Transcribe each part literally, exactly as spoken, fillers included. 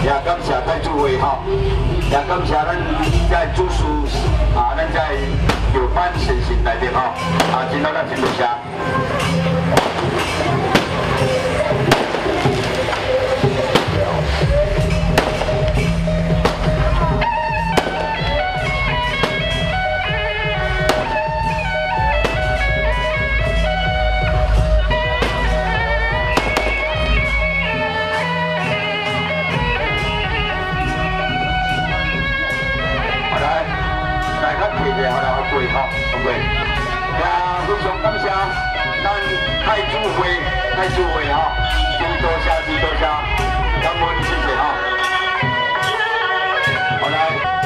也感谢蔡主委吼，也感谢咱在主事啊，咱在有班先生内面吼，啊，真好，咱真多谢。 会吼，OK。也非常感谢咱太主会、太主会吼，真多谢，真多谢，感恩，谢谢吼。好来。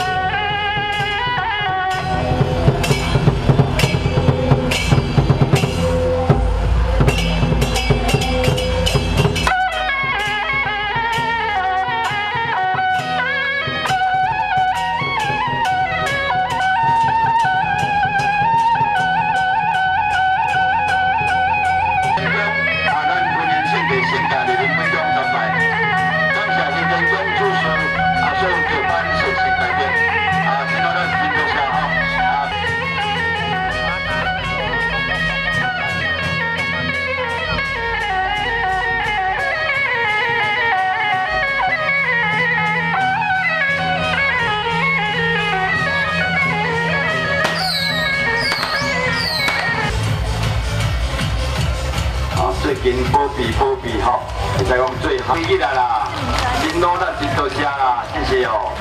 最近保庇保庇吼，会使讲最好起来啦，真努力，真多谢啦，谢谢哦。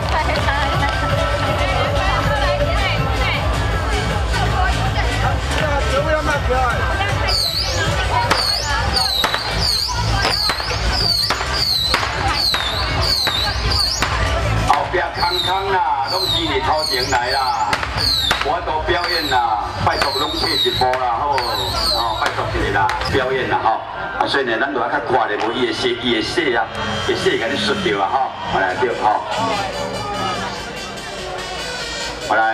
后壁空空啦，拢是你头前来啦。 我都表演啦，拜托拢退一步啦，好，哦，拜托一下啦，表演啦，吼，啊，所以呢，咱就要较快咧，无伊会说，伊会说啊，会说甲你说着啊，吼，我来对，吼，我来。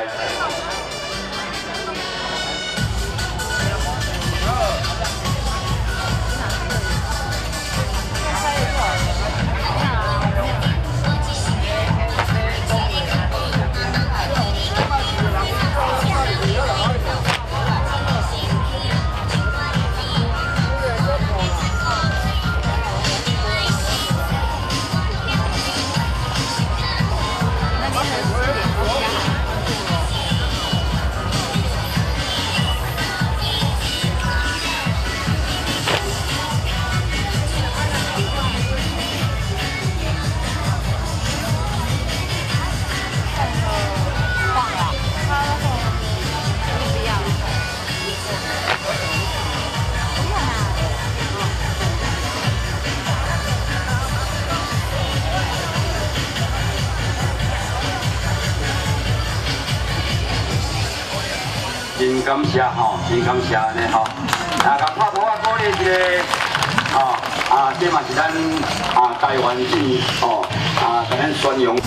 真感谢吼，真感谢安尼吼，啊，甲拍鼓啊鼓励一个，吼啊，这嘛是咱啊台湾进吼啊，甲咱宣扬。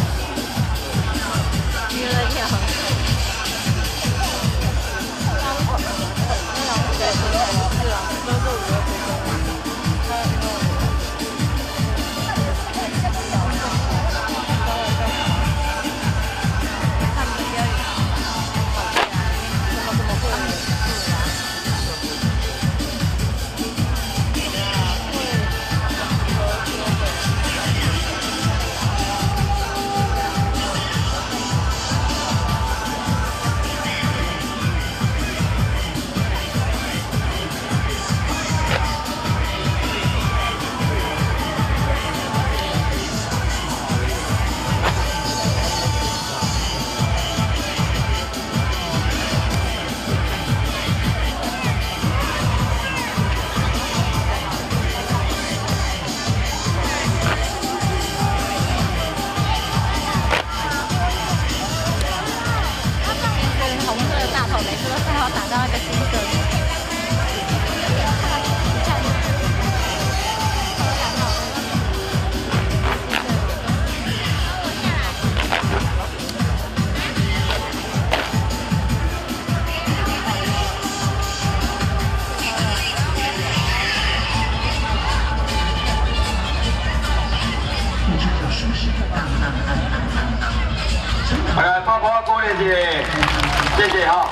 来，爸爸鼓励一下，谢谢哈。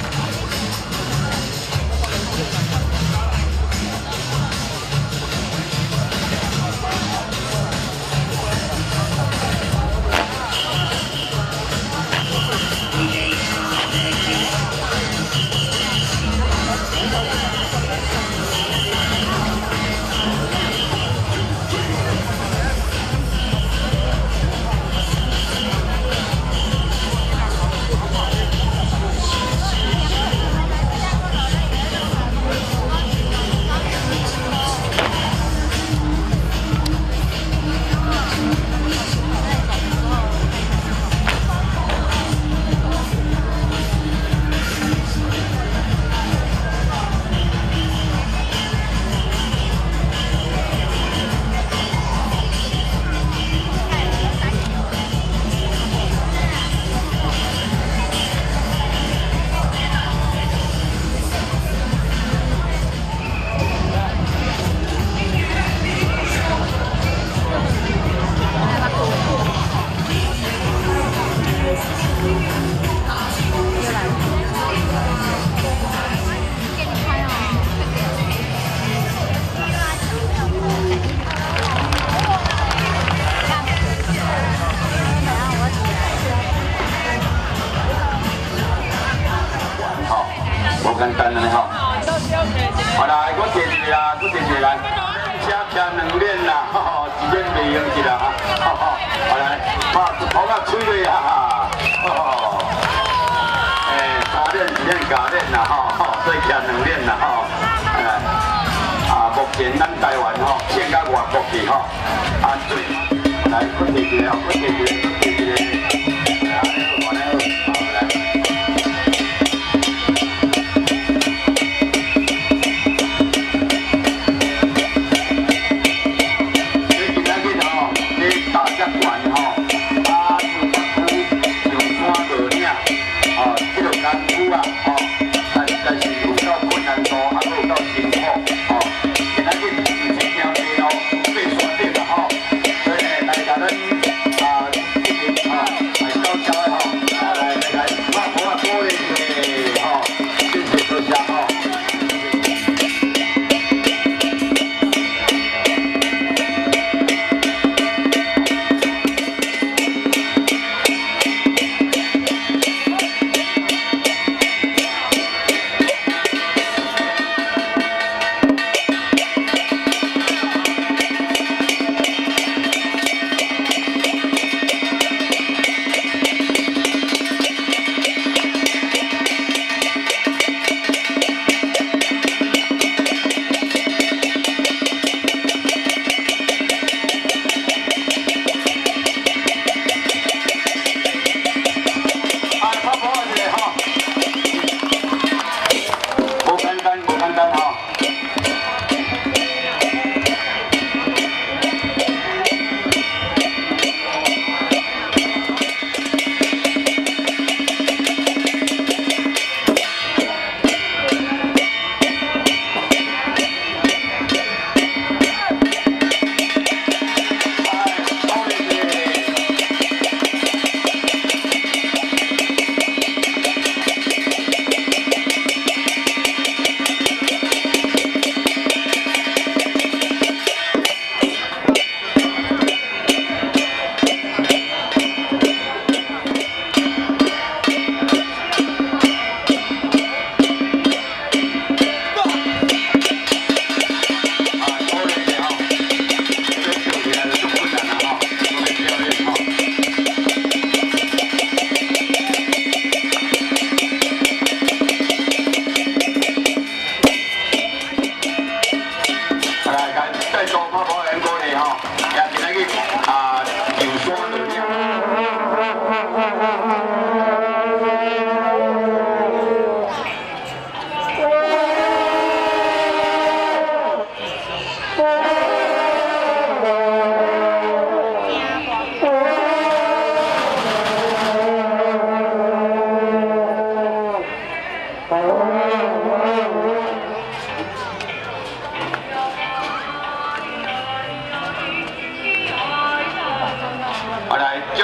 简单的吼，好来，我坐一个啦，我坐一个来，车欠两面啦，吼，一面袂用一啦，吼吼，好来，拍头壳吹落啊，吼，诶，三面一面加面啦，吼吼，所以欠两面啦，吼，来，啊，目前咱台湾吼，欠到外国去吼，啊，最，来，我坐一个，我坐一个，我坐一个，来，我来，好来。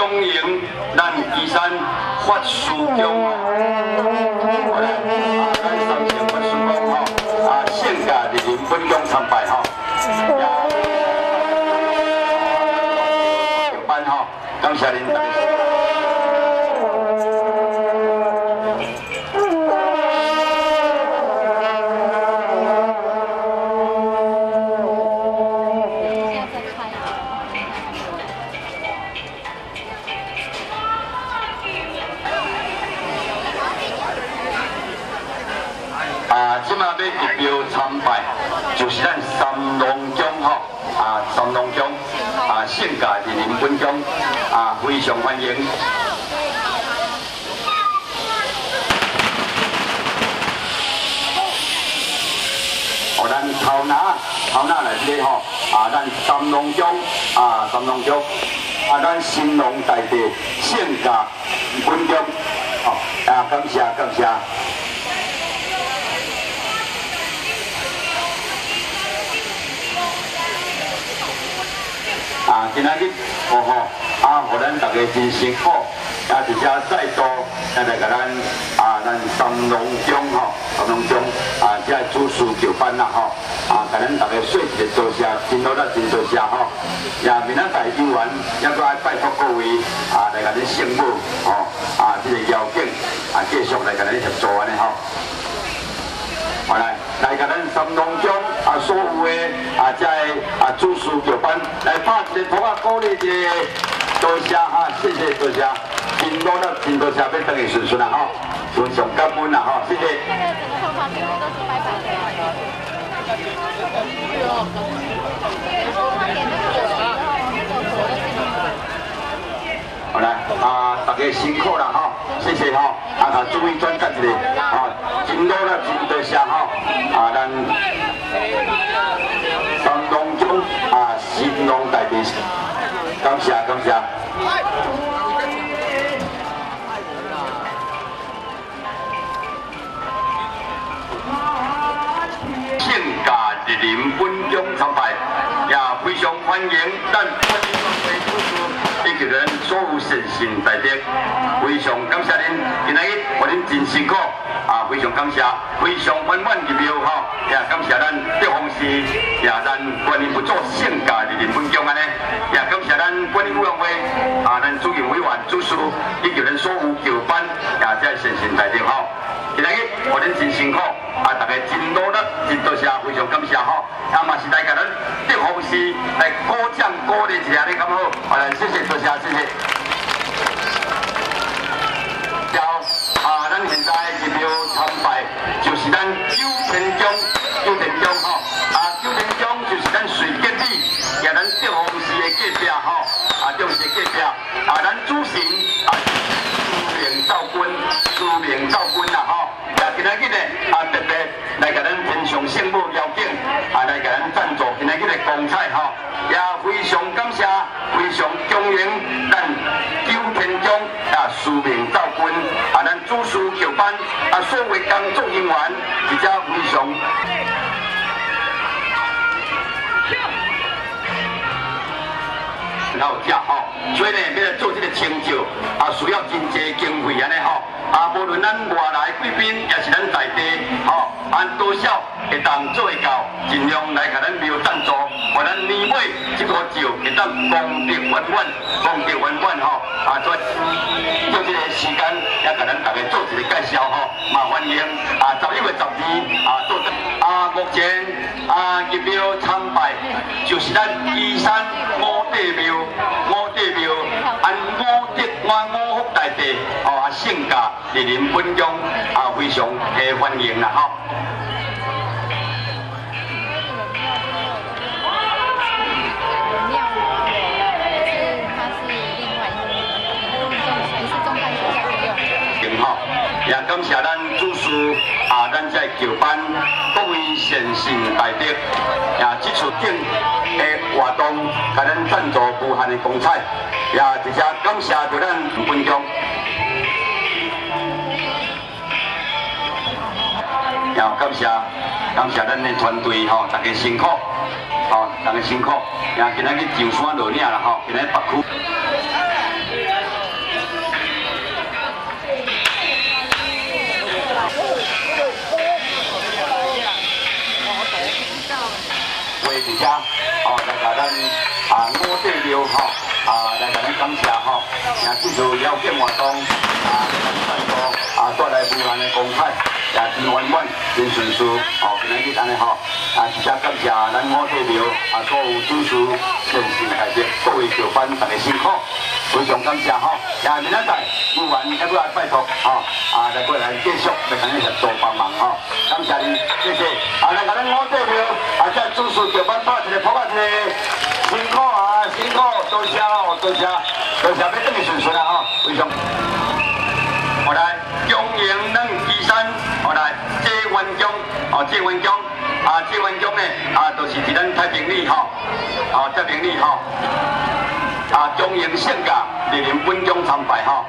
恭迎咱岐山法师宫，好嘞，啊，咱三千法师宫吼，啊，圣驾莅临本宫参拜吼，有班吼，感谢您。 啊，即马要入庙参拜，就是咱三龙宫吼，啊，三龙宫啊，圣驾莅临本宫，啊，非常欢迎。哦，咱头拿头拿来这个吼，啊，咱三龙宫啊，三龙宫，啊，咱新龙大帝圣驾本宫，哦，啊，感谢感谢。 啊，今仔日哦吼，啊，互咱大家真辛苦，啊，而且再度来来甲咱啊，咱三龙宫吼，三龙宫啊，这主事求办啦吼，啊，甲咱大家说一个多谢，真多啦，真多谢吼。也明仔载游园，也搁爱拜托各位啊，来甲恁圣母吼，啊，这个邀请啊，继续来甲咱合作安尼吼。 好来，来甲咱三龙宫啊，所有的啊，在啊主事求办，来拍一个拖啊，鼓励一下，多谢哈，谢谢多谢，真努力，真多谢，要等于顺顺啦吼，非常感恩啦吼，谢谢。好来，啊，大家辛苦啦吼，谢谢吼，啊，注意转接一下，吼，真努力，真多谢吼，啊，咱三龙宫啊，新龙大帝，感谢感谢。圣驾莅临本宫参拜，也非常欢迎咱欢迎各位主事。 以及咱所有善心大德，非常感谢您，今仔日互恁真辛苦，啊，非常感谢，非常圆满入庙吼，也感谢咱德方师，也咱观音佛祖圣驾莅临本宫安尼，也感谢咱观音委员会，啊，咱主任委员主事，以及咱所有求办，也这善心大德吼，今仔日互恁真辛苦，啊，大家真努力，真多谢，非常感谢吼，啊嘛是来甲咱德方师来鼓掌鼓励一下，你敢好？好来，谢谢。 多谢谢谢。了啊，咱现在入庙参拜，就是咱九天宫，九天宫吼，啊，九天宫就是咱水结里，也咱德方寺的隔壁吼，啊，中是隔壁，啊，咱主神啊，司命照君，司命照君啦吼，也今仔日呢，啊，特别来甲咱天上圣母邀请，啊，来甲咱赞助今仔日的光彩吼，也非常感谢。 非常恭迎咱九天宫啊，司命照君啊，咱主事求办啊，所有工作人员，而且非常。然后食吼，所以呢，要来做这个成就啊，需要真济经费安尼吼。啊，无论咱外来贵宾，也是咱在地吼，按多少会当做会到，尽量来甲咱庙赞助，互咱年尾这个就会当功德圆满，功德圆满吼。啊，做做这个时间，也甲咱大家做一个介绍吼，嘛欢迎啊，十一月十二啊，做啊，目前啊入庙参拜就是咱岐山五帝庙。 五帝庙按五德安五福大帝哦啊圣驾莅临本宫啊，非常受欢迎啦吼。行吼，也感谢咱主事啊，咱在求办各位善心大德，也这次顶。 的活动，甲咱赞助无限的光彩，也直接感谢着咱本宫，也感谢感谢咱的团队吼，大家辛苦，吼，大家辛苦，也今仔日上山落岭啦吼，今仔日北区。 吼，也继续了解活动，啊，拜托啊，带来无限的光彩，也真圆满，真顺遂，吼，今日安尼吼，啊，真正感谢咱五体庙啊，所有主事、善心大德各位教班大家辛苦，非常感谢吼，也明仔载有缘再过来拜托，吼，啊，再过来继续来跟咱协助帮忙吼，感谢您，谢谢，啊，来甲咱五体庙啊，这主事教班拍一个拍一个。辛苦啊，辛苦，多谢哦，多谢，多谢，要等你顺顺啊吼，非常。我来中营咱岐山，我来谢元江，哦，谢元江，啊，谢元江呢，啊，就是伫咱太平里吼，啊，太平里吼，啊，中营圣驾莅临本江参拜吼。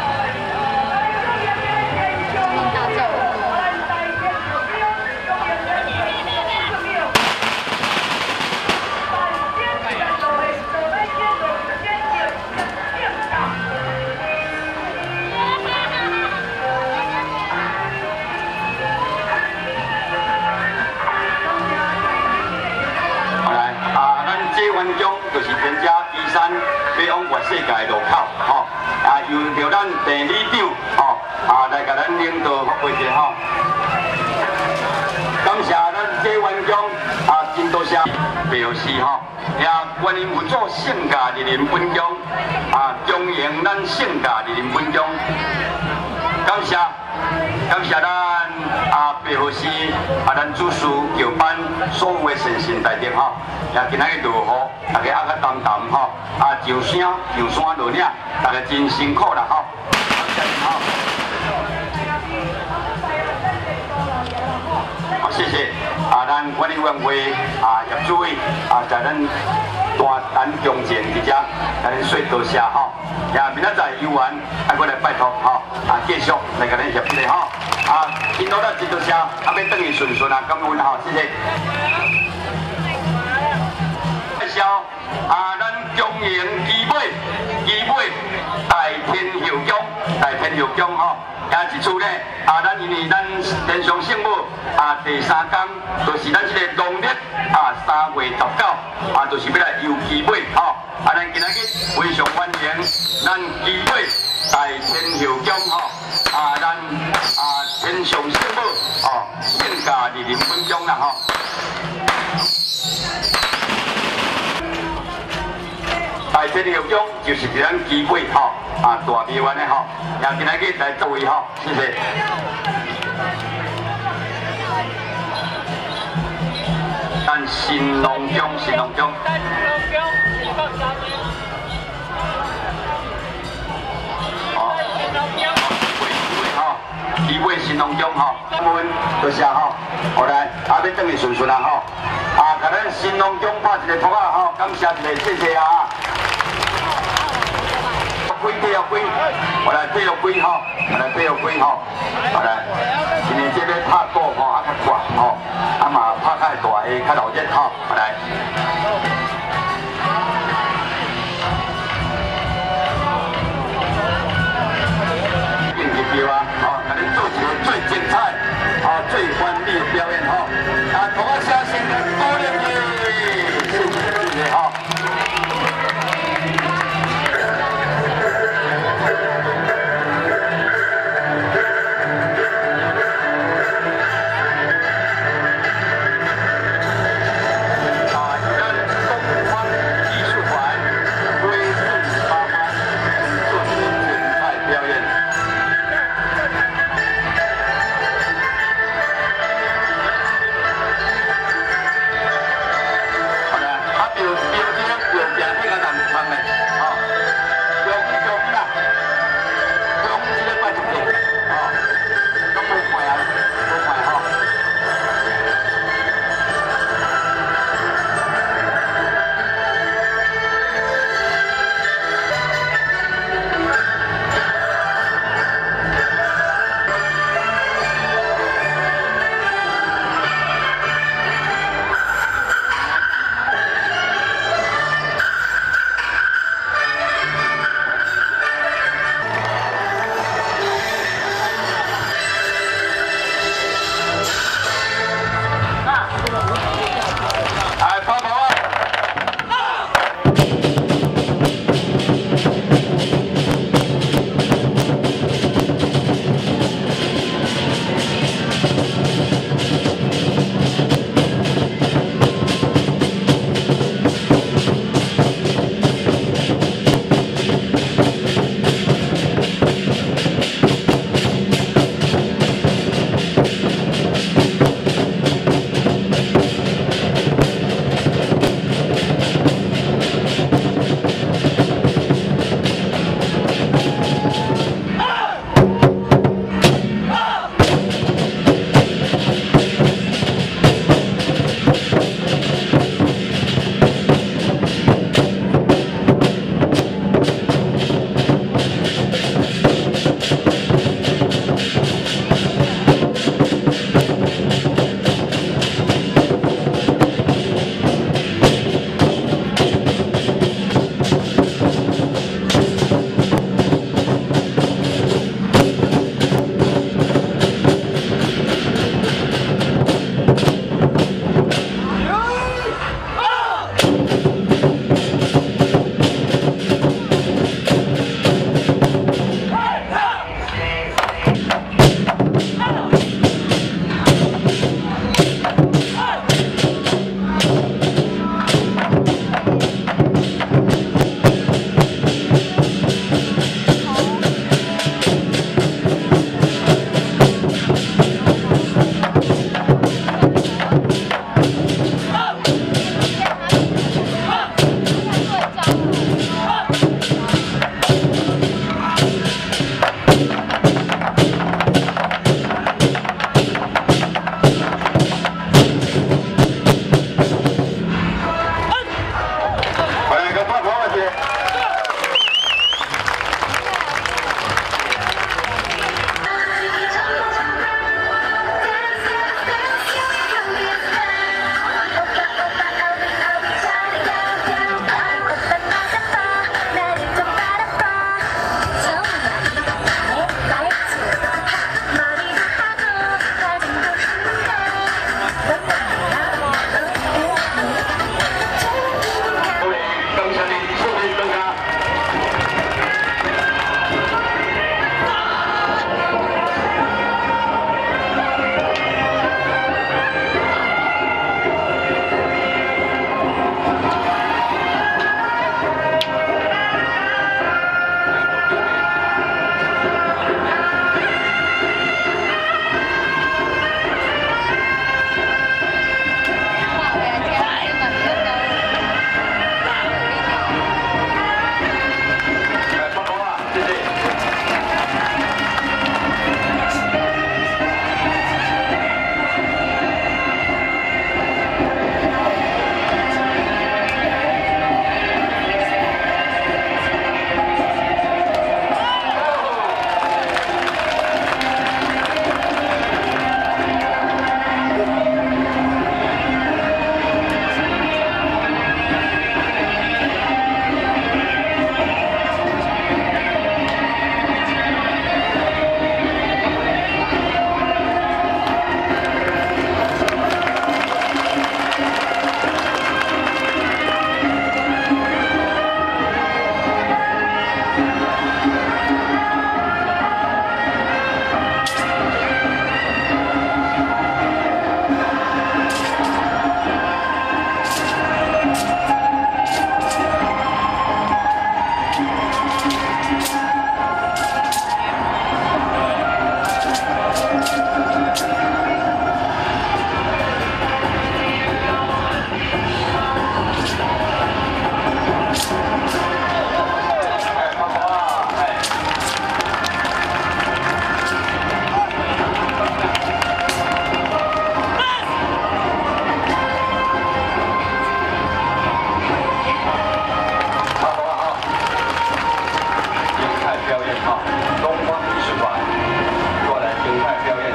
元江就是全家岐山要往月世界的路口，吼、啊，由着咱地理长，吼、啊，来甲咱领导发挥一下，吼。感谢咱谢元江，啊，真多谢表示，吼，也观音佛祖圣驾莅临本江，啊，中营咱圣驾莅临本江，感谢。感谢咱啊白河市啊咱主事教班所有的善心大德吼，也今仔日落雨，大家压较淡淡吼，啊上山上山落岭，大家真辛苦啦吼，感谢您吼。好，谢谢啊，咱管理委员会啊业主委啊，在咱大单强健伫遮，甲恁说多谢吼，也明仔载有缘啊，过来拜托吼，啊继续来甲恁协助吼。啊，今朝咱真多谢，啊，要等伊顺顺啊，感恩哈，谢谢。介绍啊，咱中营基尾基尾大天后宫，大天后宫吼，也一处呢啊，咱因为咱天上圣母啊第三天，就是咱这个农历啊三月十九啊，就是要来游基尾吼，啊，咱今仔日非常欢迎咱基尾大天后宫吼。啊，咱啊天上圣母哦，圣驾莅临本江啦吼。大天后宫就是伫咱基尾吼，啊大庙安尼吼，也今仔日来作为吼，谢谢。咱新农宫，新农宫。基尾新农宫吼，感恩多谢吼，后来啊要等伊顺顺啊吼，啊，甲咱新农宫拍一个托啊吼，感谢一个谢谢啊。龟底要龟，我来底要龟吼，我来底要龟吼，我来，因为这边拍鼓吼啊较快吼，啊嘛拍较大个较热闹吼，我来。应急票啊，哦，甲恁做一个最精彩、啊最欢丽的表演吼，啊，同我相信鼓励你，谢谢谢谢吼。啊，咱好，东方艺术团过来精彩表演。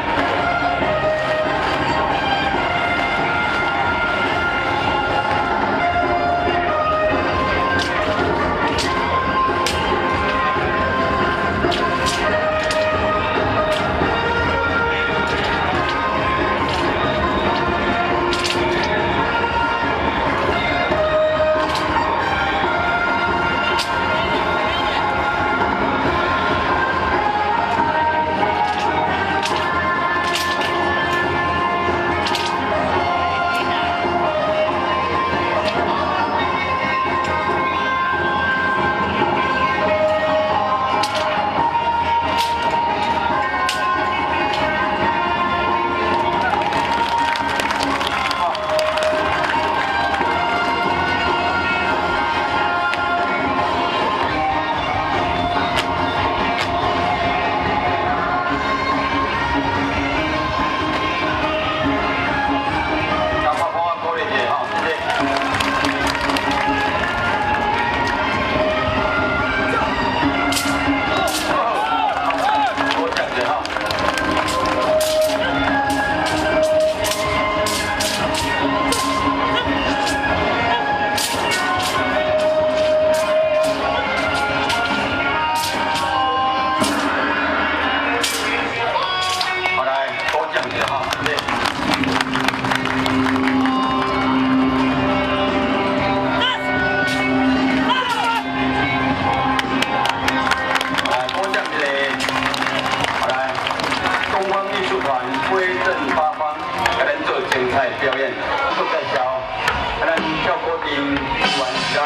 表演，做介绍，咱跳国定完山，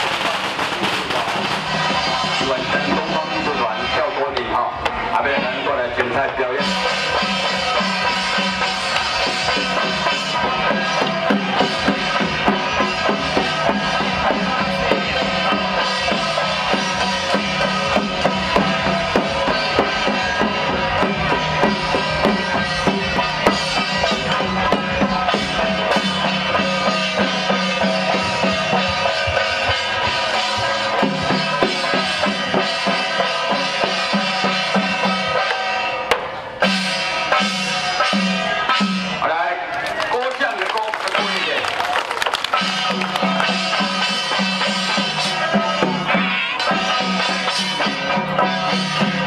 完山东方艺术团跳国定哈，下边咱过来精彩表演。 Thank you.